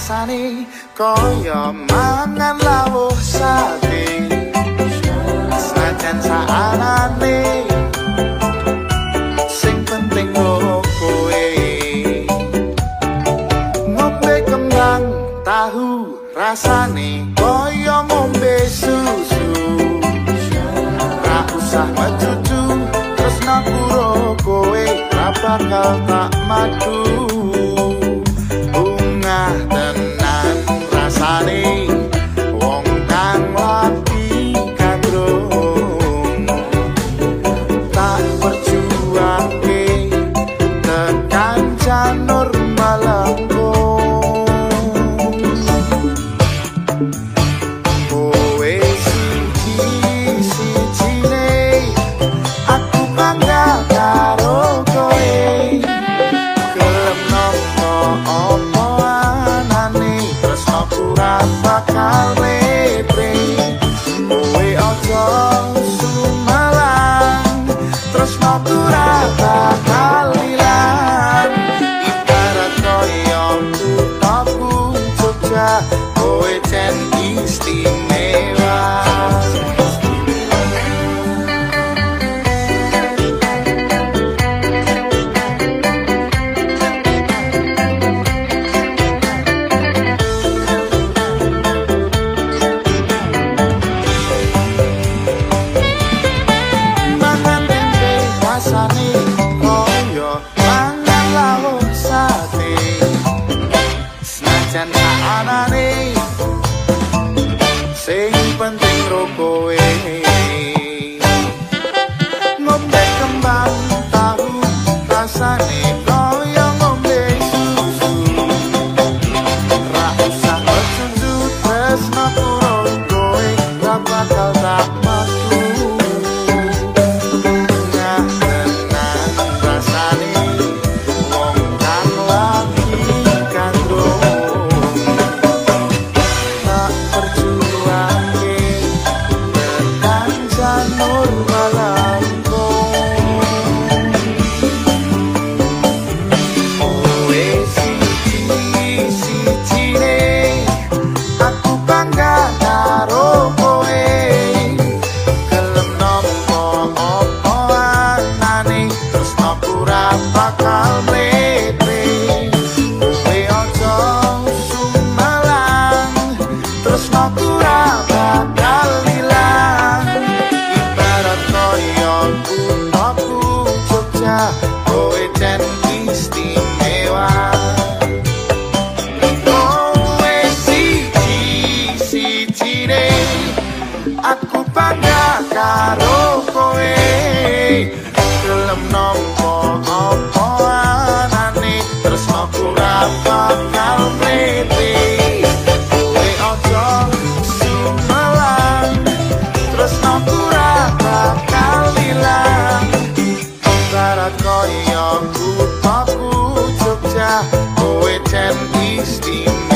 rasane kaya mangan lawuh sate senajan saanane sing penting kowe ngombe kembang tahu rasane kaya ngombe susu ra usah mecucu terus napuro kowe ra bakal tak madu bungah tenan rasane wong kang lagi kandung tak perjuangke tekan janur malangkung kowe siji-sijine aku bangga karo kowe gelem nopo opo anane tresnaku ra bakal lepre kowe aja sumalang tresnaku ra bakal ilang ibarat koyo kuthaku Jogja kowe jen istimewa. Mangan tempe rasane koyo mangan lawuh sate senajan saanane sing penting ro kowe ngombe kembang tahu rasane kaya ngombe susu ra usah mecucu tresnaku ro kowe ra bakal tak madu nah tenan rasane wong kang lagi kandung tak perjuangke tekan janur malangkung kowe siji-sijine aku bangga karo kowe gelem nopo opo anane tresnaku ra bakal mletre kowe aja sumalang tresnaku ra bakal ilang ibarat koyo kuthaku Jogja kowe jen istimewa kowe siji-sijine aku bangga karo kowe gelem nopo opo anane tresnaku ra bakal mletre kowe aja sumalang tresnaku ra bakal ilang ibarat koyo kuthaku Jogja kowe jen istimewa.